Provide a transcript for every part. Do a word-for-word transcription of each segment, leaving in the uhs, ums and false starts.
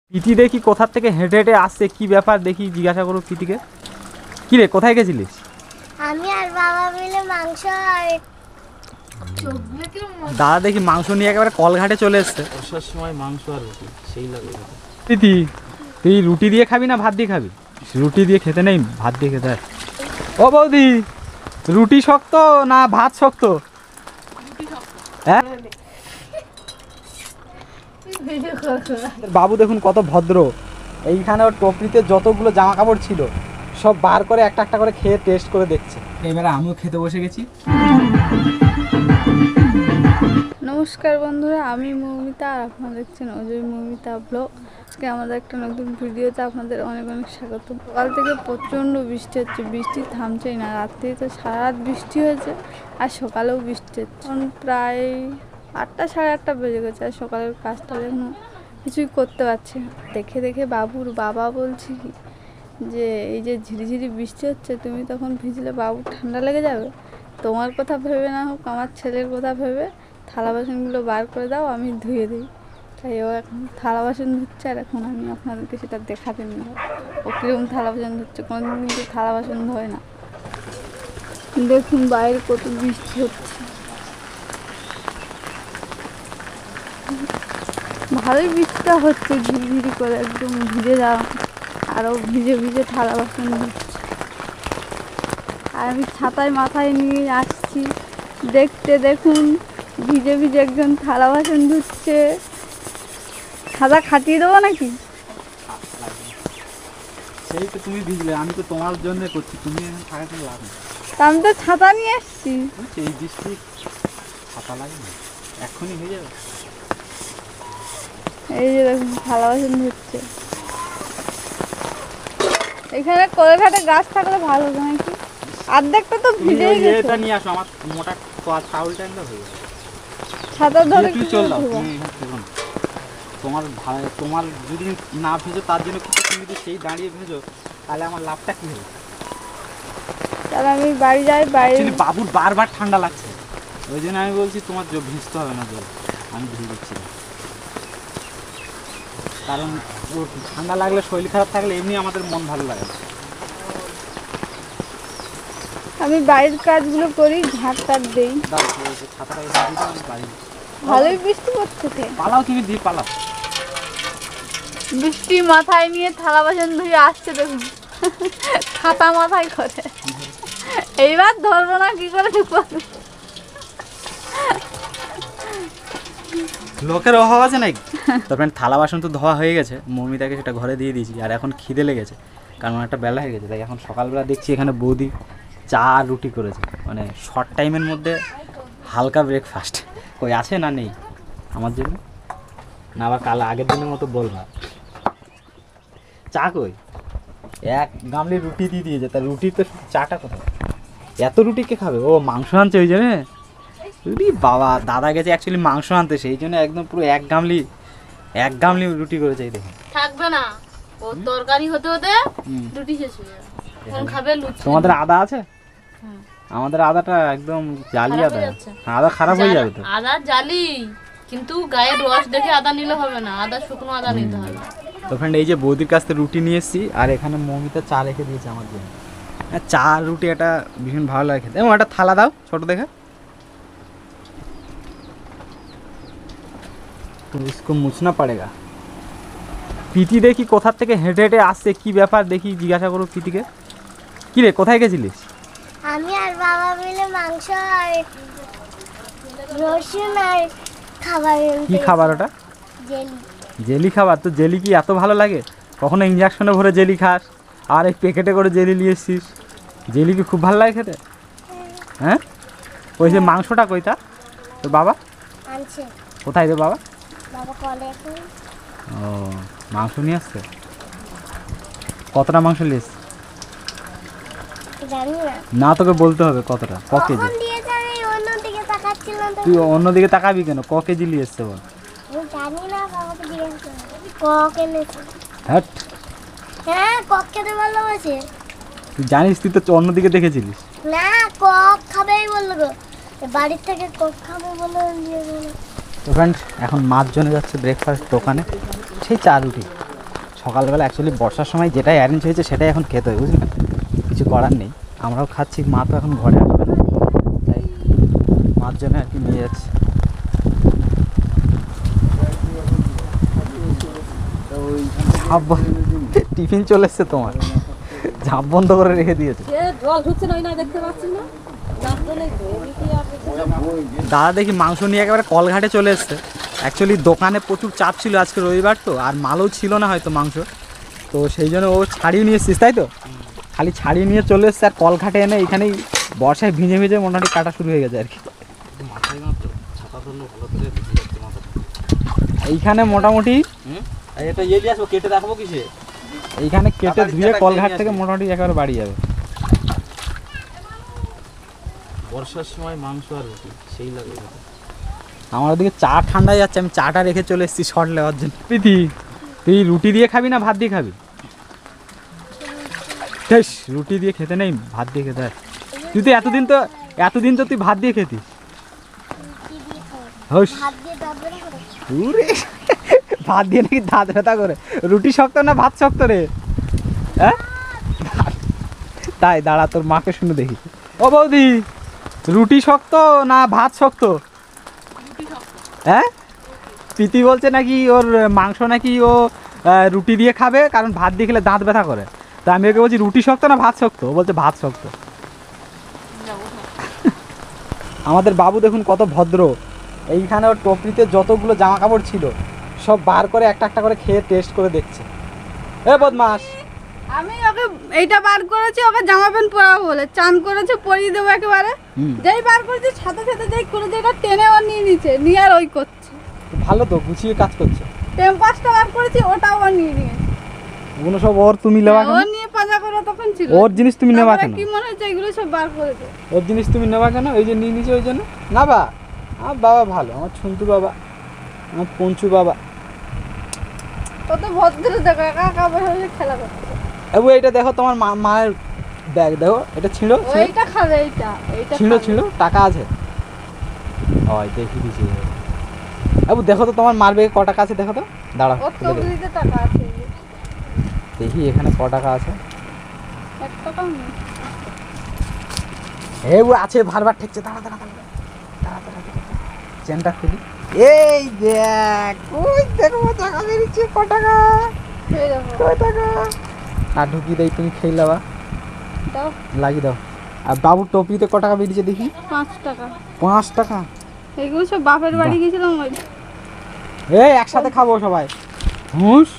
PT দেখি কোথা থেকে হেঁটে হেঁটে আসছে, কি ব্যাপার দেখি জিজ্ঞাসা করো পিটিকে। কি রে, কোথায় গেছিলিস? আমি আর বাবা মিলে মাংস আর দাদা দেখি মাংস নিয়ে একেবারে কলঘাটে চলে এসছে। বর্ষার সময় মাংস আর রুটি সেই লাগে। পিটি, তুই রুটি দিয়ে খাবি না ভাত দিয়ে খাবি? রুটি দিয়ে খেতে নেই, ভাত দিয়ে খেতে হয়। ও বৌদি, রুটি শক্ত না ভাত শক্ত? হ্যাঁ, বাবু দেখুন কত ভদ্র। এইখানে ওর টপরিতে যতগুলো জামা কাপড় ছিল সব বার করে একটা একটা করে খেয়ে টেস্ট করে দেখছে। এবারে আমিও খেতে বসে গেছি। নমস্কার বন্ধুরা, আমি মৌমিতা আর আপনারা দেখছেন অজয় মৌমিতা ব্লগ। আজকে আমাদের একটা নতুন ভিডিওতে আপনাদের অনেক অনেক স্বাগত। সকাল থেকে প্রচণ্ড বৃষ্টি হচ্ছে, বৃষ্টি থামছেই না। রাত্রে তো সারা রাত বৃষ্টি হয়েছে আর সকালেও বৃষ্টি হচ্ছে। এখন প্রায় আটটা সাড়ে আটটা বেজে গেছে আর সকালের কাজটা এখনো কিছুই করতে পারছি না। দেখে দেখে বাবুর বাবা বলছি যে এই যে ঝিরিঝিরি বৃষ্টি হচ্ছে, তুমি তখন ভিজলে বাবুর ঠান্ডা লেগে যাবে। তোমার কথা ভেবে না হোক, আমার ছেলের কথা ভেবে থালা বাসনগুলো বার করে দাও, আমি ধুয়ে দিই। তাই ও এখন থালা বাসন ধুচ্ছে আর এখন আমি আপনাদেরকে সেটা দেখাতে নিব ও কীরকম থালা বাসন ধুচ্ছে। কোনোদিন কিন্তু থালা বাসন ধোয় না। দেখুন বাইরে কত বৃষ্টি হচ্ছে, ভালোই বৃষ্টিটা হচ্ছে ঝিরিঝিরি করে, একদম ভিজে যাওয়া আরও ভিজে ভিজে থালা বাসন ধুচ্ছে। আর আমি ছাতায় মাথায় নিয়ে আসছি দেখতে, দেখুন ভিজে ভিজে একজন থালা বাসন ধুচ্ছে। ছাতা খাটিয়ে দেবো নাকি? সেই তো তুমি ভিজলে, আমি তো তোমার জন্য করছি, তুমি এখন থাকাতে লাভ নেই। তা আমি তো ছাতা নিয়ে এসছি। এই বৃষ্টি ছাতা লাগে না, এক্ষুনি হয়ে যাবে। এই যে দেখুন থালা বাসন ধুচ্ছে। এখানে কোলঘাটে গাছ থাকলে ভালো হতো নাকি? অর্ধেকটা তো ভিজেই গেছে। এটা নিয়ে আসো, আমার মোটা চাউলটা এনে হয়ে যাবে। ছাতা ধরে তুই কি চল দাও, করবো? তুমি এখানে থেকো না। তোমার ভাই, তোমার যদি না ভেজো তার জন্য কিছু, তুমি যদি সেই দাঁড়িয়ে ভেজো তাহলে আমার লাভটা কি হবে? তাহলে আমি বাড়ি যাই। বাড়ি Actually বাবুর বারবার ঠান্ডা লাগছে, ওই জন্য আমি বলছি তোমার ভিজতে হবে না জল, আমি ভিজে দিচ্ছি না। কারণ ওর ঠান্ডা লাগলে, শরীর খারাপ থাকলে এমনি আমাদের মন ভালো লাগে না। আমি বাড়ির কাজগুলো করি, ঝাঁট টাট দিই। দাও, ওই যে ছাতাটা এসে দিয়ে দাও, আমি বাড়ি ভালোই বৃষ্টি পড়ছে তো। পালাও, তুমি দিয়ে পালাও। বৃষ্টি মাথায় নিয়ে থালা বাসন ধুয়ে আসছে দেখুন, ছাতা মাথায় করে। এইবার ধরবো না, কি করে ঢুকবো? লোকের অভাব আছে নাকি? তারপরে থালা বাসন তো ধোয়া হয়ে গেছে, মৌমিতাকে সেটা ঘরে দিয়ে দিয়েছি। আর এখন খিদে লেগেছে, কারণ একটা বেলা হয়ে গেছে। তাই এখন সকালবেলা দেখছি এখানে বৌদি চা আর রুটি করেছে, মানে শর্ট টাইমের মধ্যে হালকা ব্রেকফাস্ট। কই আছে না নেই আমার জন্য? না আবার কাল আগের দিনের মতো বলবা। চা কই? এক গামলি রুটি দিয়ে দিয়েছে, তা রুটি তো, চাটা কোথায়? এত রুটি কে খাবে? ও মাংস আনছে ওই জন্যে। রুটি বাবা, দাদা গেছে অ্যাকচুয়ালি মাংস আনতে, সেই জন্য একদম পুরো এক গামলি এক গামলি রুটি করেছে। এই দেখুন থাকবে না, ও তরকারি হতে হতে রুটি শেষ হয়ে যাবে। কোন খাবে? লুচি। তোমাদের আদা আছে? আমাদের আদাটা একদম জালি আদা, আদা খারাপ হয়ে যাবে তো। আদা জালি, কিন্তু গায়ের রস দেখে আদা নিলে হবে না, আদা শুকনো আদা নিতে হবে। তো ফ্রেন্ড, এই যে বৌদির কাছ থেকে রুটি নিয়ে এসেছি, আর এখানে মৌমিতা চা রেখে দিয়েছে আমার জন্য। হ্যাঁ, চা আর রুটি এটা ভীষণ ভালো লাগে খেতে। এবং একটা থালা দাও ছোট দেখে। তো इसको মুছনা পড়েগা। পিটি দেখি কোথা থেকে হেঁটে হেঁটে আসছে, কি ব্যাপার দেখি জিজ্ঞাসা করো পিটিকে। কি রে, কোথায় গেছিলিস? আমি আর বাবা মিলে মাংস আর রসুন আর খাবার কি খাবার ওটা? জেলি। জেলি খাবার? তো জেলি কি এত ভালো লাগে? কখনো ইঞ্জেকশনে ভরে জেলি খাস, আর এই প্যাকেটে করে জেলি নিয়ে এসছিস। জেলি কি খুব ভালো লাগে খেতে? হ্যাঁ, ওই যে মাংসটা কইতা তোর বাবা আনছে। কোথায় রে বাবা? বাবা কলে এখন। ও, মাংস নিয়ে আসছে। কতটা মাংস নিয়ে এসছে? জানি না। না, তোকে বলতে হবে কতটা, ক কেজি। কখন দিয়েছে আমি অন্যদিকে তাকাচ্ছিলাম তো। তুই অন্যদিকে তাকাবি কেন? ক কেজি নিয়ে এসছে বল। আমি জানি না, বাবাকে জিজ্ঞেস করো। কক এনেছে। হ্যাঁ, হ্যাঁ, কক খেতে ভালোবাসে। তুই জানিস, তুই তো অন্যদিকে দেখেছিলিস। না, কক খাবেই বললো গো, বাড়ির থেকে কক খাবে বলে দিয়ে গেলো। তো ফ্রেন্ড, এখন মাছ জন্য যাচ্ছে ব্রেকফাস্ট দোকানে, সেই চা রুটি। সকালবেলা অ্যাকচুয়ালি বর্ষার সময় যেটাই অ্যারেঞ্জ হয়েছে সেটাই এখন খেতে হয়, বুঝলি, কিছু করার নেই। আমরাও খাচ্ছি, মা তো এখন ঘরে আসবে না, তাই মার জন্য আর কি নিয়ে যাচ্ছি। ঝাঁপ বন্ধ, টিফিন চলে এসছে তোমার, ঝাঁপ বন্ধ করে রেখে দিয়েছে। জল ঢুকছে না, না দেখতে পাচ্ছি না। দাদা দেখি মাংস নিয়ে একেবারে কলঘাটে চলে এসছে। অ্যাকচুয়ালি দোকানে প্রচুর চাপ ছিল আজকে রবিবার তো, আর মালও ছিল না হয়তো মাংস, তো সেই জন্য ও ছাড়িয়ে নিয়ে এসছিস, তাই তো? খালি ছাড়িয়ে নিয়ে চলে এসছে, আর কলঘাটে এনে এখানেই বর্ষায় ভিজে ভিজে মোটামুটি কাটা শুরু হয়ে গেছে আর কি। মাথায় মাত্র ছাতা ধরলো ভালো করে ভিজে যাচ্ছে মাথাটা। এইখানে মোটামুটি এটা ইয়ে দিয়ে আসবো, কেটে রাখবো কিসে? এইখানে কেটে ধুয়ে কলঘাট থেকে মোটামুটি একেবারে বাড়ি যাবে। বর্ষার সময় মাংস আর রুটি সেই লাগে। আমার ওদিকে চা ঠান্ডা যাচ্ছে, আমি চাটা রেখে চলে এসেছি শর্ট নেওয়ার জন্য। প্রীতি, তুই রুটি দিয়ে খাবি না ভাত দিয়ে খাবি? বেশ, রুটি দিয়ে খেতে নেই, ভাত দিয়ে খেতে হয়। তুই তো এতদিন তো এতদিন তো তুই ভাত দিয়ে খেতিস। কি দিয়ে খাবো? হোস, ভাত দিয়ে দাঁত বের করে? উরে, ভাত দিয়ে নাকি দাঁত ব্যথা করে? রুটি শক্ত না ভাত শক্ত রে? হ্যাঁ, তাই দাঁড়া, তোর মাকে শুনে দেখি। ও বৌদি, রুটি শক্ত না ভাত শক্ত? হ্যাঁ, প্রীতি বলছে নাকি ওর মাংস নাকি ও আহ, রুটি দিয়ে খাবে, কারণ ভাত দিয়ে খেলে দাঁত ব্যথা করে। তা আমি ওকে বলছি রুটি শক্ত না ভাত শক্ত, ও বলছে ভাত শক্ত। আমাদের বাবু দেখুন কত ভদ্র, এইখানে ওর টপরিতে যতগুলো জামা কাপড় ছিল সব বার করে একটা একটা করে খেয়ে টেস্ট করে দেখছে। এ বদমাস, আমি ওকে এইটা বার করেছি ওকে জামা প্যান্ট পরাবো বলে, চান করেছে পরিয়ে দেবো একেবারে। হুম। যেই বার করেছি সাথে সাথে যেই করে যেটা টেনে ও নিয়ে নিচ্ছে, নিয়ে আর ওই করছে। ভালো তো, গুছিয়ে কাজ করছে। টেম্পাসটা বার করেছি ওটাও ও নিয়ে নিয়েছে। ওগুলো সব ওর, তুমি নেবা ও কেন? নিয়ে পাজা করে তখন ছিল। ওর জিনিস তুমি নেবা তারপরে কেন? কি মনে হচ্ছে এগুলো সব বার করে দে। ওর জিনিস তুমি নেবা কেন? এই যে নিয়ে নিচে ওই জন্য না বা? আমার বাবা ভালো, আমার ছন্তু বাবা, আমার পঞ্চু বাবা। কত ভদ্র দেখো, একা একা বসে খেলা করছে। এবু এইটা দেখো, তোমার মা মায়ের ব্যাগ দেখো, এটা ছিঁড়ো ছিঁড়ো এইটা খাবে, এইটা এইটা ছিঁড়ো খাবে। ছিঁড়ো, টাকা আছে। ওই দেখি দিছি। এবু দেখো তো তোমার মার ব্যাগে ক টাকা আছে, দেখো তো, দাঁড়াও ওর খুলে দেখি। টপরিতে টাকা আছে, এই যে। দেখি এখানে ক টাকা আছে। এক টাকাও নেই। এবু আছে, ভারবার ঠেকছে, দাঁড়া দাঁড়া দাঁড়া দাঁড়া দাঁড়া দাঁড়া। চেনটা খুলি, এই দেখ, ওই দেখো টাকা বেরিয়েছে, ক টাকা, এই দেখো, ক টাকা। আর ঢুকি দেই, তুমি খেয়ে লাবা, দাও লাগিয়ে দাও। আর বাবুর টপিতে ক টাকা বেরিয়েছে দেখি? পাঁচ টাকা। পাঁচ টাকা। এইগুলো সব বাপের বাড়ি গেছিলাম ওই। এই একসাথে খাবো সবাই। হুঁস।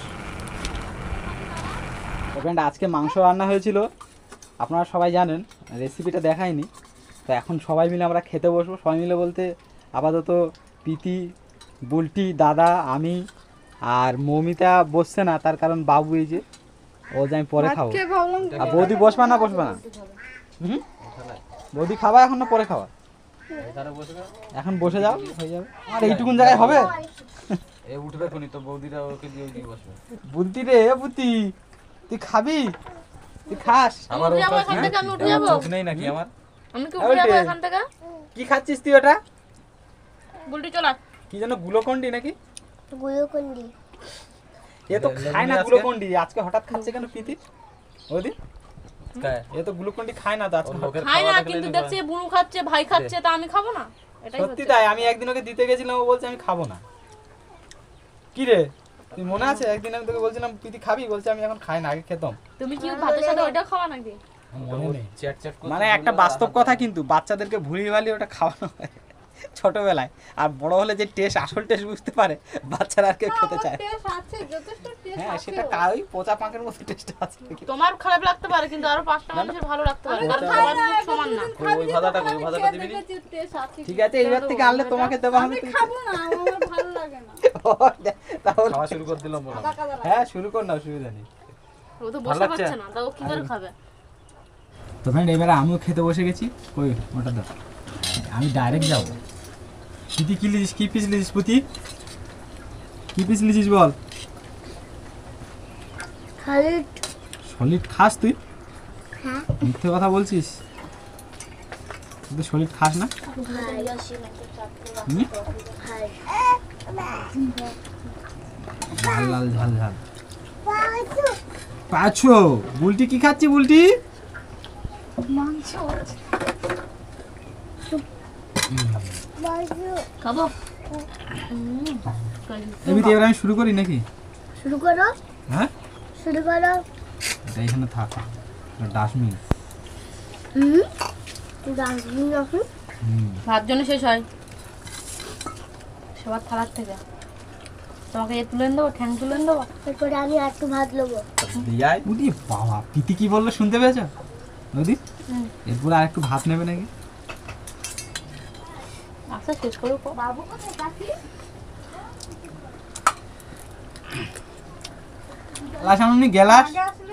ফ্রেন্ড, আজকে মাংস রান্না হয়েছিল, আপনারা সবাই জানেন, রেসিপিটা দেখাইনি। তো এখন সবাই মিলে আমরা খেতে বসবো। সবাই মিলে বলতে আপাতত প্রীতি, বুলটি, দাদা, আমি আর মৌমিতা বসছে না, তার কারণ বাবু এই যে, ও যে আমি পরে খাবো। আজকে ভাবলাম আর বৌদি বসবা না বসবা না? হুম, বৌদি খাবা এখন না পরে খাওয়া? এখন বসে যাও, হয়ে যাবে। আর এইটুকুন জায়গায় হবে? এ উঠবে কোনি তো, বৌদিরা ওকে দিয়ে দিয়ে বসবে। বুদ্ধি রে, এ বুদ্ধি, তুই খাবি? তুই খাস? আমার উঠে যাবো এখান থেকে, আমি উঠে যাবো। চোখ নেই নাকি আমার? আমি কি উঠে যাবো এখান থেকে? কি খাচ্ছিস তুই ওটা? বুলটি চলা। কি যেন গ্লুকন্ডি নাকি? গুলোকন্ডি। এ তো খায় না গ্লুকন্ডি, আজকে হঠাৎ খাচ্ছে কেন প্রীতি? ওদি এ তো গ্লুকন্ডি খায় না তো আজকে। খাই না, কিন্তু দেখছি বুনু খাচ্ছে, ভাই খাচ্ছে, তা আমি খাবো না? এটাই সত্যি হচ্ছে। তাই, আমি একদিন ওকে দিতে গেছিলাম, ও বলছে আমি খাবো না। কি রে, তুই মনে আছে একদিন আমি তোকে বলছিলাম প্রীতি খাবি, বলছে আমি এখন খাই না, আগে খেতাম। তুমি কি ভাতের সাথে ওইটা খাওয়া নাকি? মনে নেই। চ্যাট চ্যাট করতে মানে একটা বাস্তব কথা, কিন্তু বাচ্চাদেরকে ভুলিয়ে ভালিয়ে ওটা খাওয়ানো হয় ছোটবেলায়, আর বড় হলে যে টেস্ট, আসল টেস্ট বুঝতে পারে, বাচ্চারা আর কেউ খেতে চায় না। টেস্ট আছে, যথেষ্ট টেস্ট হ্যাঁ, আছে। সেটা কাই পচা পাঁকের মতো টেস্ট আছে। তোমার খারাপ লাগতে পারে, কিন্তু আরো পাঁচটা মানুষের ভালো লাগতে পারে, কারণ সবার মুখ সমান না। ওই ভাজাটা কই, ওই ভাজাটা দিবি নি? টেস্ট আছে। ঠিক আছে, এইবার থেকে আনলে তোমাকে দেওয়া হবে। আমি তুমি খাবো না, আমার ভালো লাগে না। তাহলে খাওয়া শুরু করে দিলাম বলো। হ্যাঁ, শুরু কর না, অসুবিধা নেই। ও তো ভালো বসে লাগছে? পারছে না, তা ও কি করে খাবে? তো ফ্রেন্ড, এবারে আমিও খেতে বসে গেছি। কই ওটা দাও, আমি ডাইরেক্ট যাবো। প্রীতি কি লিজিস, কি পিস লিজিস? প্রীতি কি পিস লিজিস বল? খালি সলিড খাস তুই? হ্যাঁ। মিথ্যে কথা বলছিস, তুই তো সলিড খাস না। হুম? ঝাল লাল ঝাল ঝাল। পাছো বুলটি কি খাচ্ছি বুলটি? খাবো এমনিতে এবার আমি শুরু করি নাকি? শুরু করো হ্যাঁ শুরু করো। এটা এখানে থাক, ডাস্টবিন। হুম ডাস্টবিন রাখো। ভাত জন্য শেষ হয় সবার থালার থেকে। তোমাকে এ তুলে দেবো, ঠ্যাং তুলে দেবো। এরপরে আমি আর একটু ভাত নেবো। দিয়াই বুদি বাবা পিতি কি বললো শুনতে পেয়েছো নদী? হুম। এরপরে আর একটু ভাত নেবে নাকি? আচ্ছা শেষ করো। বাবু কোথায় কাকি? গ্লাস আনুনি গ্লাস।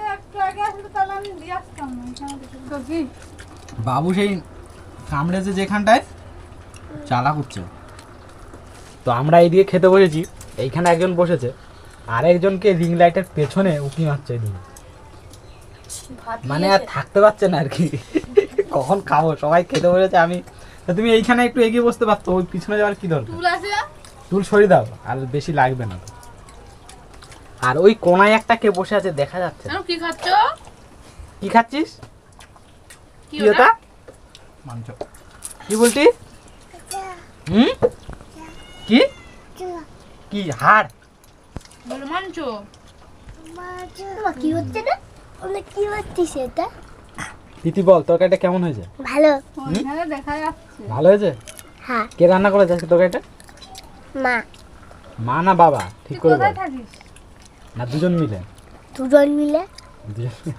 বাবু সেই কামড়েছে যেখানটায় চালা করছে। তো আমরা এইদিকে খেতে বসেছি, এইখানে একজন বসেছে, আর একজনকে রিং লাইটের পেছনে উকি মারছে এদিকে। মানে আর থাকতে পারছে না আর কি, কখন খাবো। সবাই খেতে বসেছে, আমি তা তুমি এইখানে একটু এগিয়ে বসতে পারতো, ওই পিছনে যাওয়ার কি দরকার? টুল আছে? টুল সরিয়ে দাও, আর বেশি লাগবে না তো। আর ওই কোনায় একটা কে বসে আছে দেখা যাচ্ছে না। কেন কি খাচ্ছ? কি খাচ্ছিস? কি কি ওটা? ওটা? মাংস। কি বলতি? হুম কি কি হাড়? বলো মাংস। তোমার কি হচ্ছে না? ওটা কি হচ্ছে সেটা? তিতি বল তরকারিটা কেমন হয়েছে? ভালো। ওইখানে দেখা যাচ্ছে। ভালো হয়েছে? হ্যাঁ কে রান্না করেছে আজকে তরকারিটা? মা। মা না বাবা? ঠিক তুই করে কোথায় বল। থাকিস? না দুজন মিলে? দুজন মিলে। দুজন মিলে।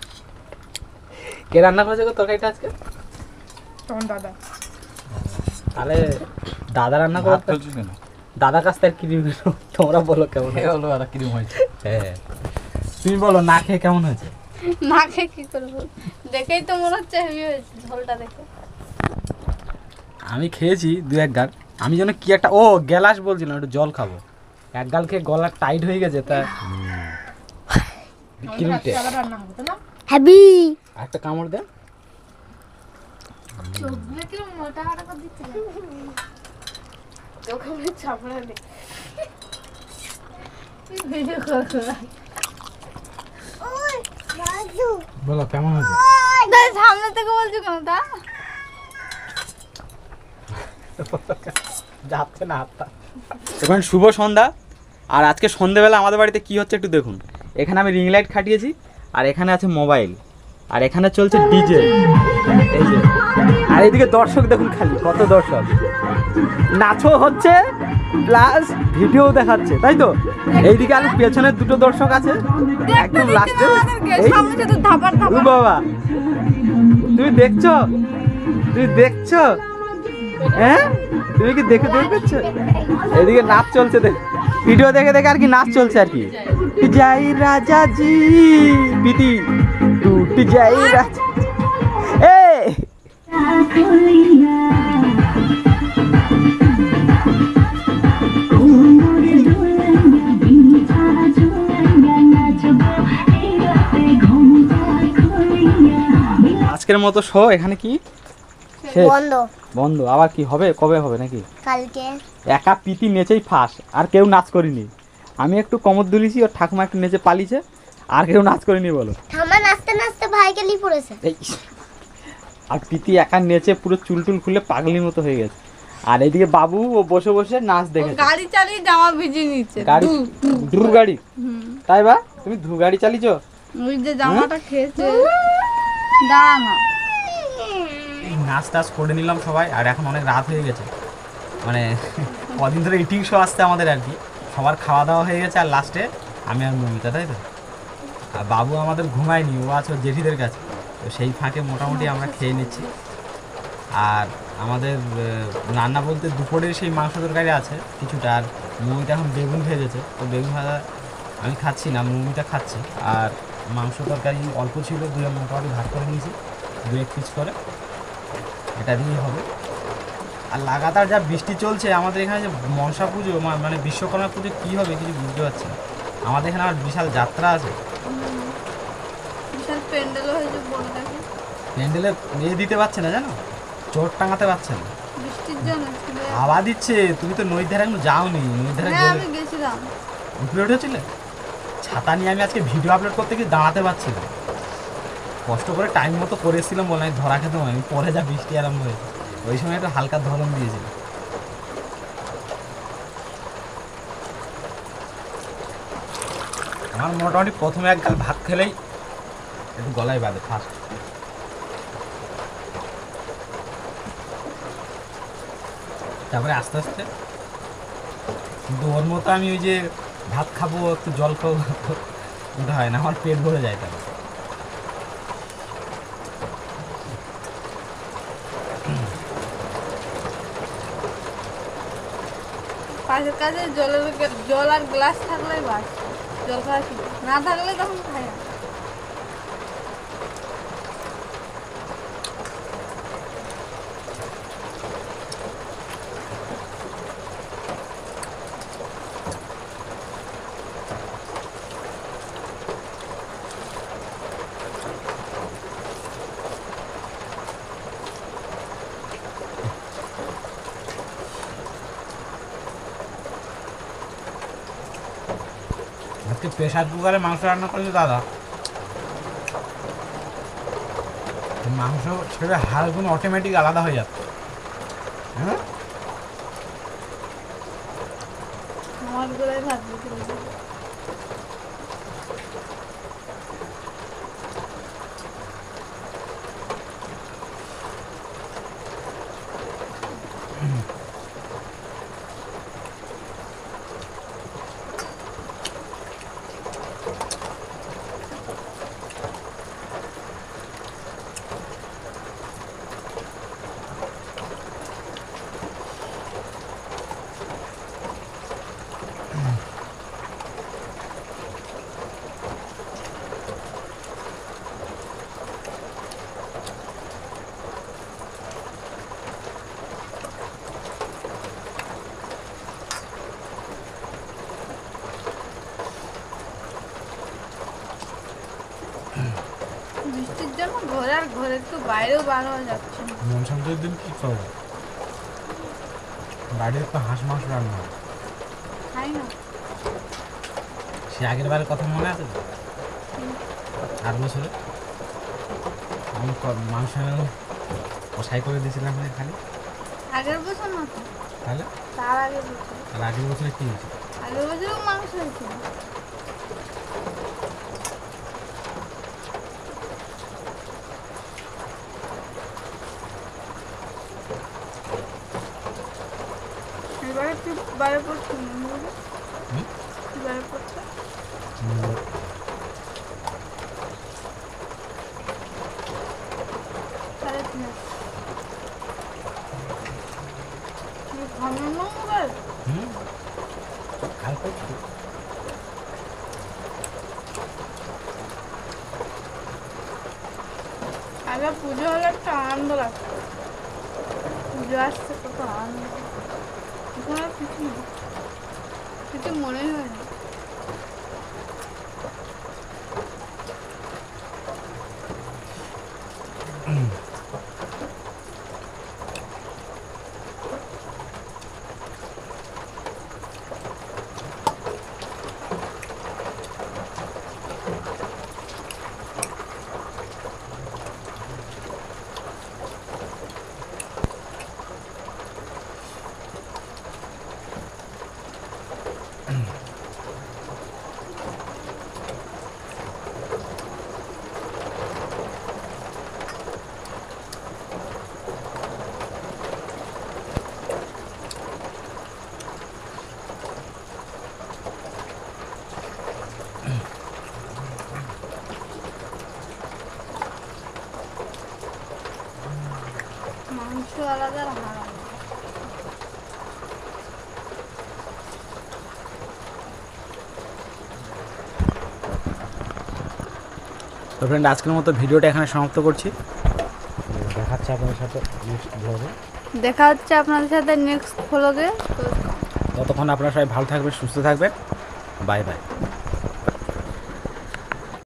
কে রান্না করেছে গো তরকারিটা আজকে? তোমার দাদা। তাহলে দাদা রান্না করে কেন দাদা কাছ থেকে ক্রিম তোমরা বলো কেমন খেয়ে হয়েছে? হলো আর কিরম হয়েছে? হ্যাঁ তুমি বলো না খেয়ে কেমন হয়েছে? না খেয়ে কি করবো? দেখেই তো মনে হচ্ছে হেভি হয়েছে ঝোলটা দেখে। আমি খেয়েছি দু এক গাল। আমি যেন কি একটা ও গ্যালাস বলছিলাম, একটু জল খাবো। এক গাল খেয়ে গলা টাইট হয়ে গেছে, তা ক্রিমটে আবার রান্না হবে তো না? হ্যাবি। একটা কামড় দে। চোখগুলো কি মোটা হাটা করে দিচ্ছে না? ওখানে চাপড়া নেই। ভিডিও কল করা। ওই রাজু। বলো কেমন হয়েছে? তাই সামনে থেকে বলছি কেন তা? যাচ্ছে না হাতটা। এখন শুভ সন্ধ্যা, আর আজকে সন্ধ্যেবেলা আমাদের বাড়িতে কি হচ্ছে একটু দেখুন। এখানে আমি রিং লাইট খাটিয়েছি, আর এখানে আছে মোবাইল, আর এখানে চলছে ডিজে। এই যে, আর এইদিকে দর্শক দেখুন খালি কত দর্শক, নাচও হচ্ছে প্লাস ভিডিও দেখাচ্ছে, তাই তো? এইদিকে আর পেছনে দুটো দর্শক আছে একদম লাস্টে। সামনে শুধু ধাপার ও ধাপার। বাবা তুমি দেখছো, তুমি দেখছো, হ্যাঁ তুমি কি দেখে দেখছো? এদিকে নাচ চলছে, দেখ ভিডিও দেখে দেখে আর কি নাচ চলছে আর কি। যাই রাজা জি বিদি টুট যাই রাজা এ আজকের মতো শো এখানে কি শেষ? বন্ধ। বন্ধ। আবার কি হবে? কবে হবে নাকি? কালকে। একা পিতি নেচেই ফাঁস, আর কেউ নাচ করিনি। আমি একটু কমর দুলিছি, ওর ঠাকুমা একটু নেচে পালিয়েছে, আর কেউ নাচ করিনি বলো। ঠাম্মা নাচতে নাচতে ভাইকে লি পড়েছে। এই আর পিতি একা নেচে পুরো চুল টুল খুলে পাগলির মতো হয়ে গেছে। আর এইদিকে বাবু ও বসে বসে নাচ দেখেছে। গাড়ি চালিয়ে জামা ভিজিয়ে নিচ্ছে। গাড়ি ধুর গাড়ি, হুম। তাই বা তুমি ধুর গাড়ি চালিয়েছো? ওই যে জামাটা খেয়েছে। দাঁড়া না। এই নাচ টাচ করে নিলাম সবাই, আর এখন অনেক রাত হয়ে গেছে। মানে কদিন ধরে ইটিং শো আসছে আমাদের আর কি। সবার খাওয়া দাওয়া হয়ে গেছে, আর লাস্টে আমি আর মমিতা, তাই তো? আর বাবু আমাদের ঘুমায়নি, ও আছে ওর জেঠিদের কাছে। তো সেই ফাঁকে মোটামুটি আমরা খেয়ে নিচ্ছি। আর আমাদের আহ, রান্না বলতে দুপুরের সেই মাংস তরকারি আছে কিছুটা, আর মমিতা এখন বেগুন ভেজেছে। তো বেগুন ভাজা আমি খাচ্ছি না, মমিতা খাচ্ছি। আর মাংস তরকারি অল্প ছিল, দুই মোটামুটি ভাগ করে নিয়েছি দু এক পিস করে, এটা দিয়েই হবে। আর লাগাতার যা বৃষ্টি চলছে আমাদের এখানে, যে মনসা পুজো মা- মানে বিশ্বকর্মা পুজো কী হবে কিছু বুঝতে পারছি না। আমাদের এখানে আবার বিশাল যাত্রা আছে, বিশাল প্যান্ডেলও হয়েছে বড় দেখে। প্যান্ডেলে মেয়ে দিতে পারছে না, জানো, চোট টাঙাতে পারছে না, বৃষ্টির জন্য ছিল। হাওয়া দিচ্ছে। তুমি তো নদীর ধারে এখনো যাওনি, নদীর ধারে হ্যাঁ গেলে- আমি গেছিলাম। উপরে উঠেছিলে? ছাতা নিয়ে আমি আজকে ভিডিও আপলোড করতে গিয়ে দাঁড়াতে পারছি না, কষ্ট করে টাইম মতো করেছিলাম বলে আমি ধরা খেতে আমি পরে যা বৃষ্টি আরম্ভ হয়েছে ওই সময় একটু হালকা ধরন দিয়েছিল। আমার মোটামুটি প্রথমে এক গাল ভাত খেলেই একটু গলায় বাঁধে ফার্স্ট, তারপরে আস্তে আস্তে, কিন্তু ওর মতো আমি ওই যে ভাত খাবো একটু জল খাবো ওটা হয় না, আমার পেট ভরে যায় তাহলে। পাশের কাছে জলের জল আর গ্লাস থাকলে বাস জল খাওয়া ঠিক, না থাকলে তখন খাই না। আজকে প্রেশার কুকারে মাংস রান্না করেছে দাদা, মাংস ছেড়ে হাড়গুলো অটোমেটিক আলাদা হয়ে যাচ্ছে। হ্যাঁ আমার গোলায় ভাত দিতে হবে। বৃষ্টির জন্য ঘরে আর ঘরে তো বাইরেও বার হওয়া যাচ্ছে না। মন শান্তির দিন কি করবো, বাড়ির তো হাঁস মাংস রান্না হয়। খাই না। সে আগের বারের কথা মনে আছে তো, আট বছরে আমি ক- মাংস এনে কষাই করে দিয়েছিলাম না খালি, আগের বছর না তো, তাহলে তার আগের বছর। আর আগের বছরে কী হয়েছে? আগের বছরও মাংস হয়েছিল। এবারে তুই বারে পড়ছিস না বলে? হুম? তুই বারে পড়ছিস? হুম, তাহলে ঠিক আছে। তুই ঘামানো মোবাইল? হুম, হালকা একটু। আগে পুজো হলে একটা আনন্দ লাগতো। পুজো আসছে কত আনন্দ। এখন আর কিছু নেই, কিছু মনেই হয় না। মাংস আলাদা আর হাড় আলাদা। তো ফ্রেন্ড আজকের মতো ভিডিওটা এখানে সমাপ্ত করছি, দেখাচ্ছে আপনাদের সাথে নেক্সট ব্লগে। দেখা হচ্ছে আপনাদের সাথে নেক্সট ব্লগে। ততক্ষণ আপনারা সবাই ভালো থাকবেন, সুস্থ থাকবেন, বাই বাই।